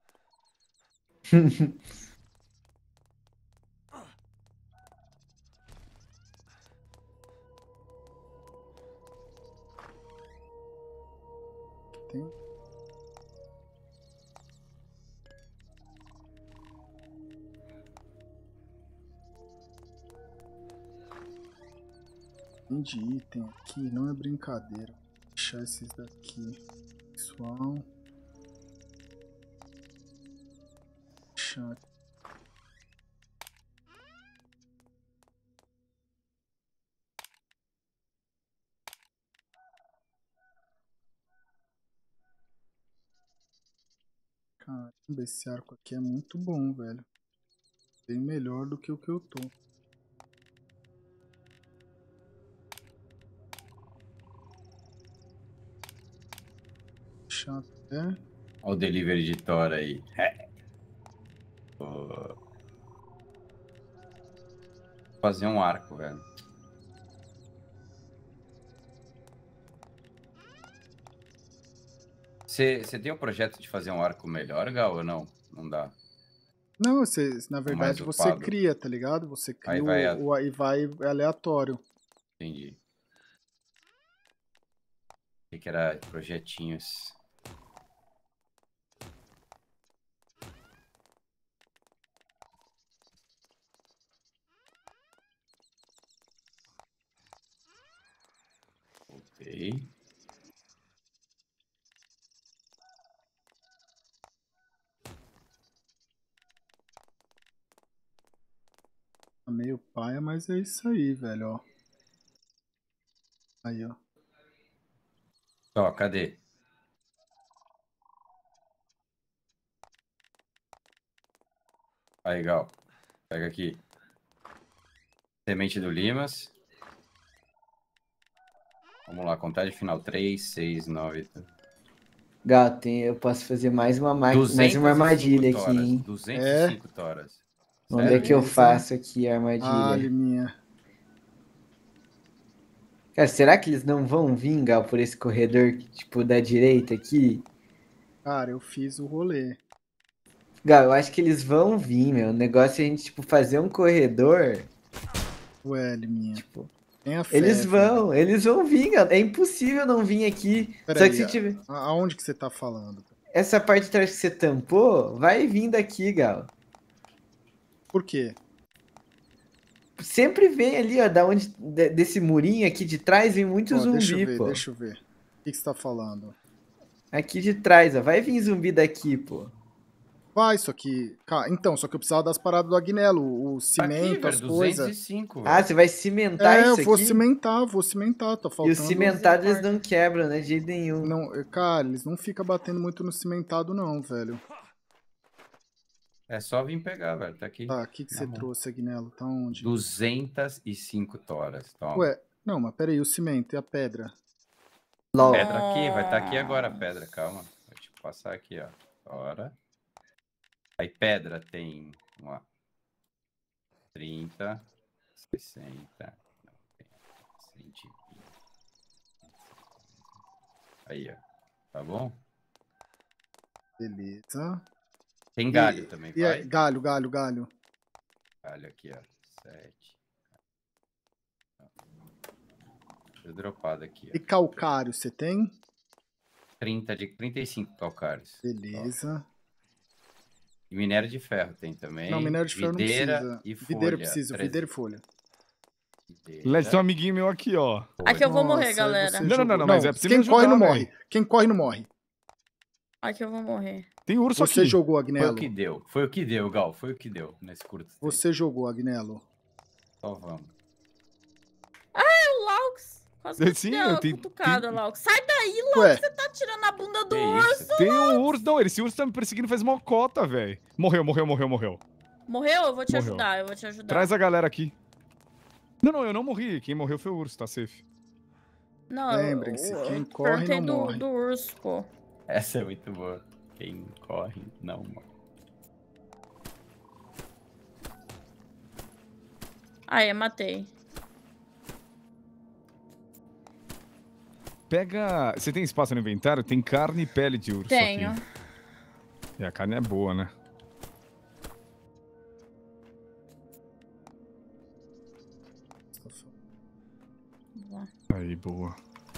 Aqui tem. Tem de item aqui, não é brincadeira. Vou deixar esses daqui. Pessoal. Deixar aqui. Caramba, esse arco aqui é muito bom, velho. Bem melhor do que o que eu tô. Deixar até. Olha o delivery de Thor aí. É. Vou fazer um arco, velho. Você tem o projeto de fazer um arco melhor, Gal, ou não? Não dá. Não, você, na verdade mais você upado. cria, tá ligado? Você cria Aí o, vai a- o aí vai aleatório. Entendi. Achei que era projetinhos. Ok. Tá meio paia, mas é isso aí, velho, ó. Aí, ó. Ó, cadê? Aí, Gal. Pega aqui. Semente do Limas. Vamos lá, contagem final. três, seis, nove... Gato, tem- eu posso fazer mais uma máquina, mais uma armadilha aqui, toras, hein? duzentos e cinco toras. Onde é Sério? que eu Beleza. faço aqui a armadilha? Ali, minha. Cara, será que eles não vão vir, Gal, por esse corredor, tipo, da direita aqui? Cara, eu fiz o rolê. Gal, eu acho que eles vão vir, meu. O negócio é a gente, tipo, fazer um corredor. Ué, minha. Tipo, Tenha fé, eles velho. vão, eles vão vir, Gal. É impossível não vir aqui. Pera Só aí, que se tiver. a- aonde que você tá falando? Essa parte de trás que você tampou, vai vir daqui, Gal. Por quê? Sempre vem ali, ó, da onde, de- desse murinho aqui de trás, vem muito Ó, zumbi, deixa eu ver, pô. deixa eu ver. O que, que você tá falando? Aqui de trás, ó. Vai vir zumbi daqui, pô. Vai, só que... Cara, então, só que eu precisava das paradas do Agnello, o Tá aqui, cimento, velho, as coisas. duzentos e cinco, Ah, velho. você vai cimentar É, isso eu vou aqui? cimentar, vou cimentar, tá E faltando... os cimentados eles não quebram, né? De jeito nenhum. Não, cara, eles não ficam batendo muito no cimentado não, velho. É só vir pegar, velho. Tá aqui. Tá, o que, que Na você mão. trouxe, Agnello? Tá onde? duzentos e cinco toras. Toma. Ué, não, mas peraí, o cimento e a pedra? LOL. Pedra aqui, vai estar aqui agora a pedra, calma. Vou te passar aqui, ó. Tora. Aí pedra tem, vamos lá. trinta, sessenta, não, tem cento e vinte. Aí, ó. Tá bom? Beleza. Tem galho E- também, E vai. aí, galho, galho, galho. Galho aqui, ó. sete. Tô dropado aqui, E ó. calcário, você tem? trinta de, trinta e cinco calcários. Beleza. E minério de ferro tem também. Não, minério de ferro não videira precisa. E folha, Videira precisa, treze. videira e folha. Videira, Led, tem um amiguinho meu aqui, ó. Aqui eu vou Nossa, morrer, aí galera. você Não, não, jogou- não, não, mas é pra você me quem corre não ajudar, morre. Quem corre não morre. Aqui eu vou morrer. Tem urso Você aqui. jogou, Foi o Agnello. que deu. Foi o que deu, Gal. Foi o que deu nesse curto tempo. Você jogou, Agnello. Só vamos. O Laux. Quase que Sim, deu eu uma tenho- cutucada, Laux. Sai daí, Laux. Ué, Você tá tirando a bunda do Que urso. isso? Tem um urso. Não, esse urso tá me perseguindo faz mocota, velho. Morreu, morreu, morreu, morreu. Morreu? Eu vou te Morreu. ajudar, eu vou te ajudar. Traz a galera aqui. Não, não, eu não morri. Quem morreu foi o urso, tá safe. Não, Lembrem-se, eu- quem eu corre perguntei não do, morre. do urso, pô. Essa é muito boa. Quem corre, não morre. Aí, eu matei. Pega. Você tem espaço no inventário? Tem carne e pele de urso Tenho. aqui. E a carne é boa, né? Aí, boa.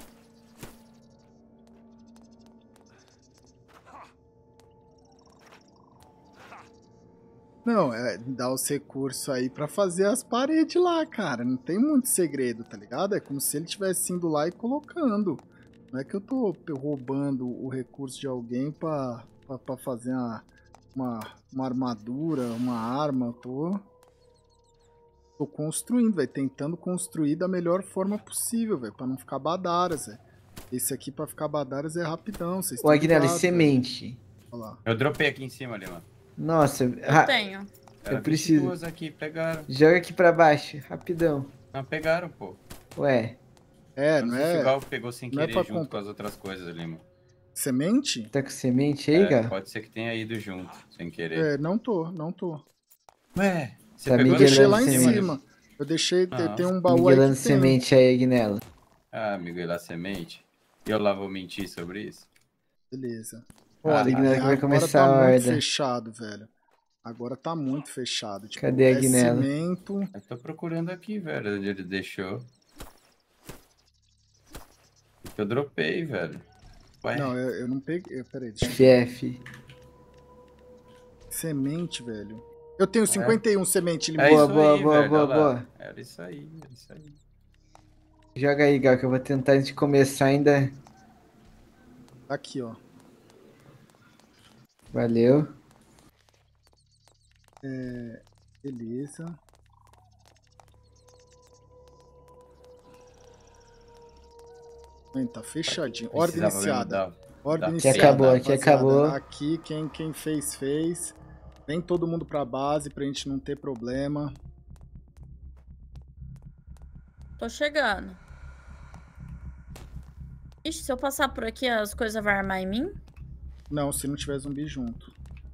não, é dar os recursos aí pra fazer as paredes lá, cara. Não tem muito segredo, tá ligado? É como se ele tivesse indo lá e colocando. Não é que eu tô roubando o recurso de alguém pra, pra, pra fazer uma, uma, uma armadura, uma arma. Eu tô, tô construindo, velho. Tentando construir da melhor forma possível, velho. Pra não ficar badaras, velho. Esse aqui pra ficar badaras é rapidão. Vocês O tão Agnello, ligados, velho. semente. Olha lá. Eu dropei aqui em cima ali, mano. Nossa, Eu ra- tenho. Era preciso. vinte e duas aqui, pegaram. joga aqui pra baixo, rapidão. Não, pegaram, pô. Ué, É, Eu não sei se o é Gal pegou sem não é querer pra junto comp- com as outras coisas ali, mano. semente? tá com semente aí, É, Gal? pode ser que tenha ido junto, sem querer. É, não tô, não tô. Ué, você Tá pegou Eu Miguelando deixei lá em semente. cima. Eu deixei, te- Ah. tem um baú aí Miguelando que tem. semente aí, Agnello. Ah, amigo, e lá semente? E eu lá vou mentir sobre isso? Beleza. Ah, Olha, Agnello que vai agora começar tá a muito horda. fechado, velho. Agora tá muito fechado. Tipo, Cadê a é Agnello? cimento. Eu tô procurando aqui, velho, onde ele deixou. Eu dropei, velho. Ué, Não, eu, eu não peguei. Peraí, deixa eu F F. Semente, velho. Eu tenho cinquenta e um semente é limite. Boa, isso boa, aí, boa, velho, boa, olha lá. boa. Era isso aí, era isso aí. Joga aí, Gal, que eu vou tentar antes de começar ainda. Aqui, ó. Valeu. Beleza. Bem, tá fechadinho. Ordem Precisava mesmo iniciada. dar- Ordem dar- Que iniciada. acabou, que rapaziada. acabou. Aqui, quem, quem fez, fez. Vem todo mundo pra base pra gente não ter problema. Tô chegando. Ixi, se eu passar por aqui, as coisas vão armar em mim? Não, se não tiver zumbi junto.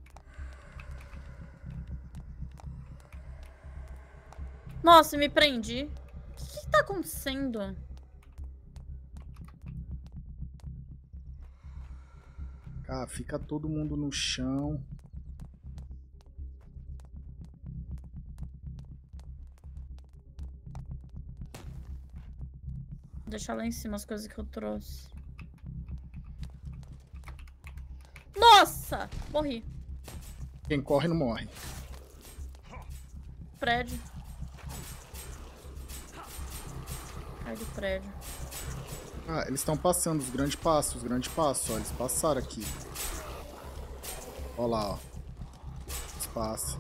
Nossa, me prendi. O que, que tá acontecendo? Cara, fica todo mundo no chão. Vou deixar lá em cima as coisas que eu trouxe. Nossa! Morri. Quem corre não morre. Prédio. Cai do prédio. Ah, eles estão passando os grandes passos, os grandes passos, ó. Eles passaram aqui. Ó lá, ó. Eles passam.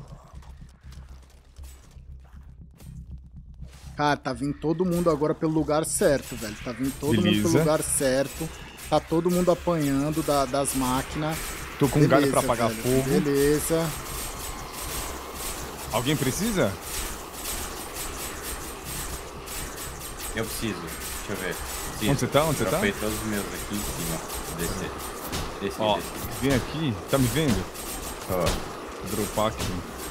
Cara, tá vindo todo mundo agora pelo lugar certo, velho. Tá vindo todo Beleza. mundo pelo lugar certo. Tá todo mundo apanhando da- das máquinas. Tô com um galho pra apagar velho. fogo. Beleza. Alguém precisa? Eu preciso. Deixa eu ver. Preciso. Onde você tá? Onde você tá? Dropei todos os meus aqui em cima. Vou descer. Desci, Ó, desci. vem aqui. Tá me vendo? Ó. Vou dropar aqui.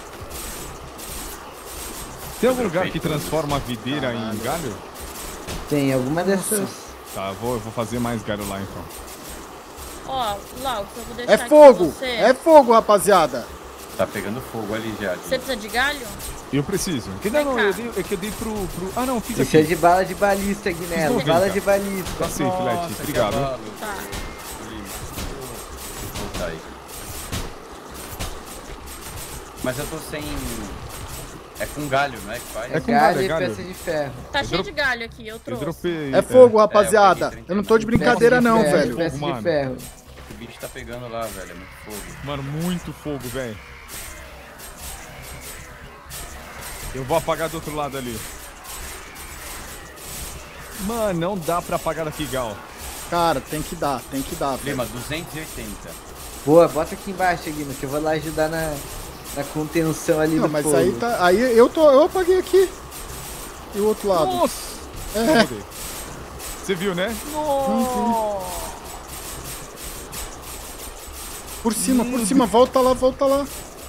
Tem algum lugar que transforma a videira em galho? Tem alguma dessas. Tá, eu vou, eu vou fazer mais galho lá então. Ó, Lau, eu vou deixar É aqui fogo! pra você. É fogo, rapaziada! Tá pegando fogo ali já. Você precisa de galho? Eu preciso. Que Vem não, não, cá. eu dei, é que eu dei pro, pro. Ah, não, fiz Precisa aqui. de bala de balista, Guinelo. Estou Bala vendo, de balista. Tá safe, Leti. Obrigado. Tá. Deixa eu voltar aí. Mas eu tô sem... É com galho, não é que faz? É com galho galho, é e galho. peça de ferro. Tá Eu cheio dro- de galho aqui, eu Eu trouxe. dropei. É fogo, rapaziada! É, eu peguei Eu não tô de trinta. brincadeira Peça de não, ferro, velho. Peça Mano. de ferro. O bicho tá pegando lá, velho. É muito fogo. Mano, muito fogo, velho. Eu vou apagar do outro lado ali. Mano, não dá pra apagar daqui, Gal. Cara, tem que dar, tem que dar, velho. Lima, duzentos e oitenta. Boa, bota aqui embaixo, Guino, que eu vou lá ajudar na, na contenção ali Não, do mas fogo. aí tá. Aí eu tô. Eu apaguei aqui. E o outro lado? Nossa! É. Rodei. Você viu, né? Nossa. Por cima, por cima, volta lá, volta lá.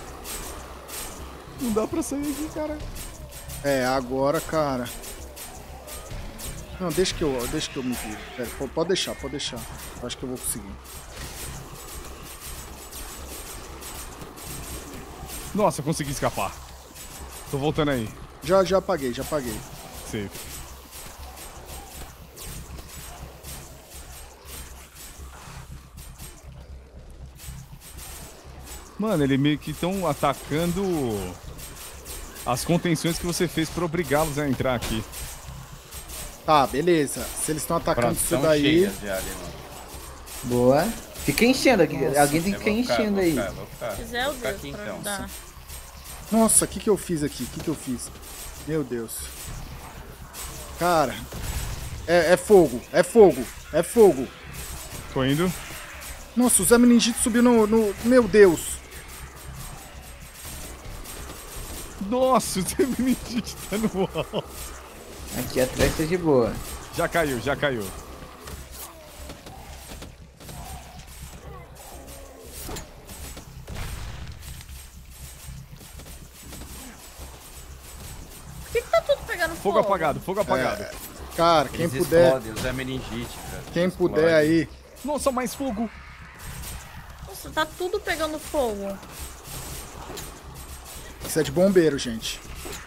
Não dá pra sair aqui, cara. É, agora, cara. Não, deixa que eu, deixa que eu me viro. Pera, pô, pode deixar, pode deixar. Eu acho que eu vou conseguir. Nossa, consegui escapar. Tô voltando aí. Já, já apaguei, já apaguei. Safe. Mano, ele meio que estão atacando as contenções que você fez pra obrigá-los a entrar aqui. Tá, beleza. Se eles estão atacando Pronto, isso são daí. cheias já, Lima. Boa. Fica enchendo aqui. Nossa, Alguém tem que Eu ficar vou ficar, enchendo vou aí. ficar, vou ficar. Se quiser, eu Vou ficar Deus, aqui pra então. ajudar. Nossa, o que que eu fiz aqui? O que que eu fiz? Meu Deus. Cara. É, é fogo, é fogo, é fogo. Tô indo. Nossa, o Zé Meningite subiu no, no. Meu Deus. Nossa, o Zé Meningite tá no alto. Aqui atrás tá de boa. Já caiu, já caiu. Por que, que tá tudo pegando fogo? Fogo apagado, fogo apagado. É, cara, quem Eles puder. explodem, o Zé Meningite, cara. Quem Eles puder explodem. aí. Nossa, mais fogo. Nossa, tá tudo pegando fogo. Isso é de bombeiro, gente.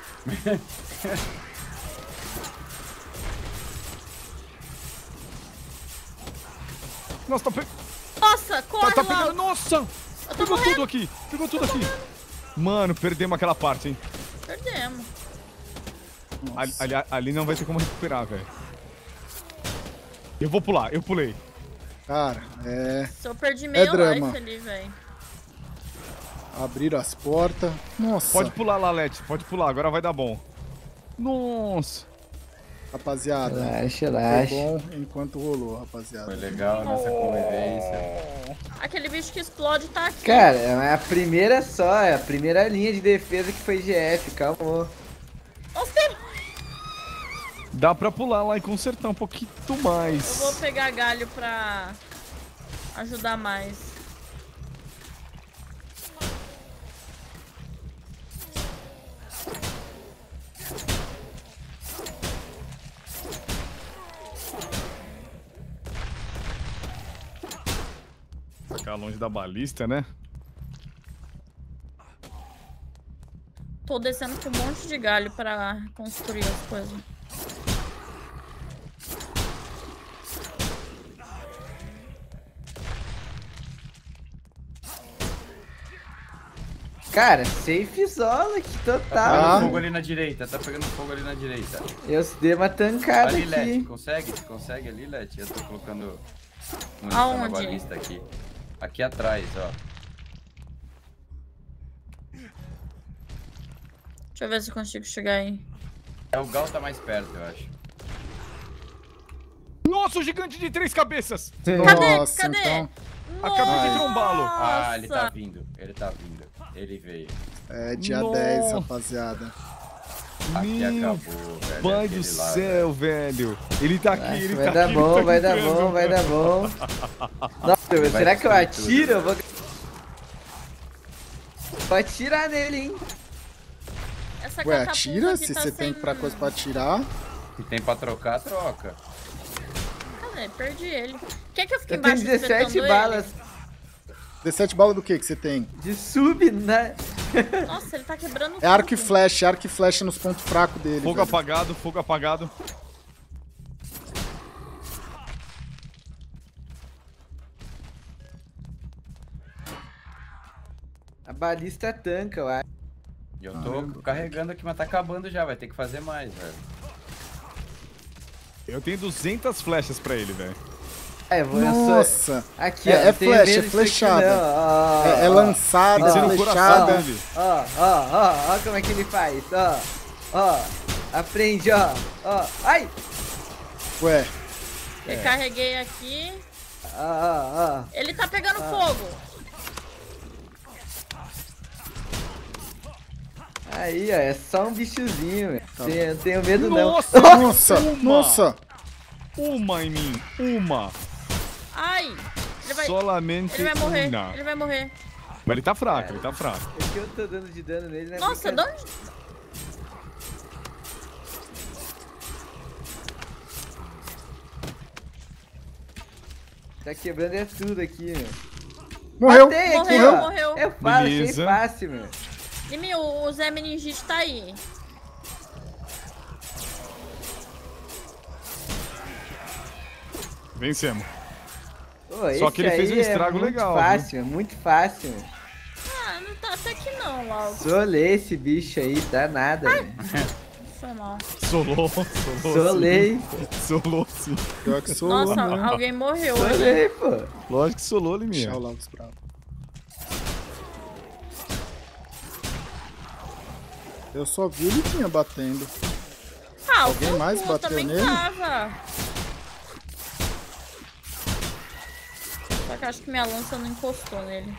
Nossa, tá, pe... Nossa, corre, tá, tá pegando. Lau. Nossa! Eu tô Pegou morrendo. tudo aqui. Pegou tudo aqui. Mano, perdemos aquela parte, hein? Perdemos. Ali, ali, ali não vai ter como recuperar, velho. Eu vou pular, eu pulei. Cara, é. Se eu perdi meio drama. life ali, velho. Abriram as portas. Nossa. Pode pular lá, Leti. Pode pular, agora vai dar bom. Nossa. Rapaziada. Relaxa, Foi relaxa. bom enquanto rolou, rapaziada. Foi legal nessa convivência. Aquele bicho que explode tá aqui. Cara, é a primeira só, é a primeira linha de defesa que foi G F, calma. Nossa, tem... Dá pra pular lá e consertar um pouquinho mais. Eu vou pegar galho pra ajudar mais. Ficar longe da balista, né? Tô descendo com um monte de galho pra construir as coisas. Cara, safe zola aqui Tá total. pegando Ah. fogo ali na direita, tá pegando fogo ali na direita. Eu dei uma tancada Ali, Let, aqui. consegue? Consegue ali, Let? Eu tô colocando munição na Aonde? balista aqui. Aqui atrás, ó. Deixa eu ver se eu consigo chegar aí. É, o Gal tá mais perto, eu acho. Nossa, o gigante de três cabeças! Cadê? Nossa, Cadê? então. Acabei de trombá-lo. Ah, ele tá Nossa. vindo. Ele tá vindo. Ele veio. É dia Nossa. dez, rapaziada. Aqui Meu acabou, velho. pai Aquele do lá, céu, velho. Ele tá aqui, Nossa, ele vai tá dar aqui. bom, ele tá vai dar entrando. bom, vai dar bom. Nossa, Vai será que eu destruir atiro? tudo. Eu vou... vou atirar nele, hein? Essa Ué, catapulta atira? aqui Se tá você tem sem- pra coisa pra atirar. Se tem pra trocar, troca. Cadê? Perdi ele. Quer que eu fique Eu tenho embaixo dezessete espetando balas dezessete balas do que que você tem? de sub, né? ele? Nossa, ele tá quebrando É arco e tudo. flecha, arco e flecha nos pontos fracos dele. Fogo velho. apagado, fogo apagado. A balista tanca, eu acho. E eu tô carregando aqui, mas tá acabando já. Vai ter que fazer mais, velho. Eu tenho duzentas flechas pra ele, velho. É, eu vou, eu sou... Nossa! Aqui, É- ó, é não tenho flecha, medo é disso aqui, flechada. não, ó, É, é ó, lançada, Tem que ser no coração flechada. dele. Ó, ó, ó, ó como é que ele faz, ó, ó, aprende, ó, ó, ai, Ué, Eu carreguei aqui. ó, ó, ó, Ele tá pegando fogo. aí, ó, é só um bichozinho, velho. Tenho- Não tenho medo não. Nossa! nossa, Uma. nossa! Uma em mim, uma. Ai. Ele vai, Solamente ele vai morrer. uma. Ele vai morrer. Mas ele tá fraco, ele tá fraco. O que eu tô dando de dano nele, né? Nossa, de onde? Tá quebrando é tudo aqui, meu. Morreu! Matei aqui, Morreu, ó. morreu. Eu falo, Beleza. achei fácil, meu. Limi, o o Zé Meningite tá aí. Vencemos. Pô, Só esse que ele fez um aí estrago é muito legal, fácil, é muito fácil, meu. Ah, não tá até que não, logo. Solei esse bicho aí, dá nada, velho. Foi mal. Solou, solou. Solei, Sim. Solou sim. Pior que solou, Nossa, né? alguém morreu ali. solei, pô. Lógico que solou, Liminha. Tchau lá os bravos. Eu só vi ele vinha batendo. Ah, o Alguém mais Goku bateu também nele? tava. Só que eu acho que minha lança não encostou nele.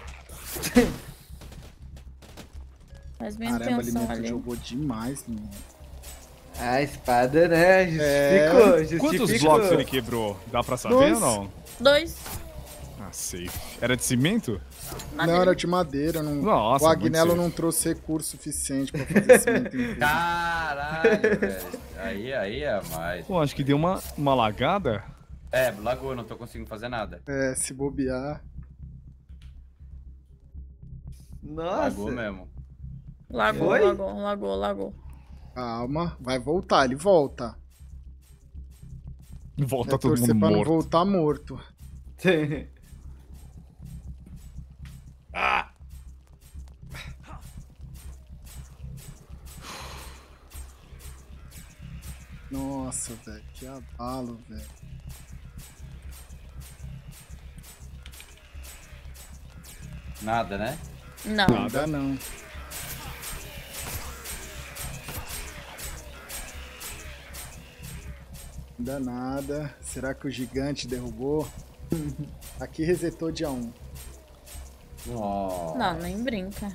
Mas minha Caramba, ele intenção me ali. jogou demais, menino. A espada, né? Justificou, É. justificou. Quantos blocos ele quebrou? Dá pra saber Dois. ou não? Dois. Ah, safe. Era de cimento? Madeira. Não, era de madeira. Não... Nossa, o Agnello muito não trouxe recurso suficiente pra fazer cimento inteiro. Caralho, velho. Aí, aí é mais. Pô, acho que deu uma, uma lagada. É, lagou, não tô conseguindo fazer nada. É, se bobear. Nossa. Lagou mesmo. Lagou, Foi? lagou, lagou, lagou. Calma, vai voltar, ele volta. Volta É todo torcer mundo pra não morto. voltar morto. Nossa, velho, que abalo, velho. Nada, né? Não. Nada não. Ainda nada. Será que o gigante derrubou? Aqui resetou dia um. Nossa. Não, nem brinca.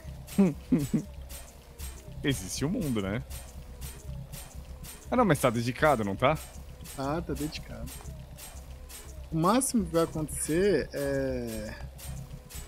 Existe o mundo, né? Ah, não, mas tá dedicado, não tá? Ah, tá dedicado. O máximo que vai acontecer é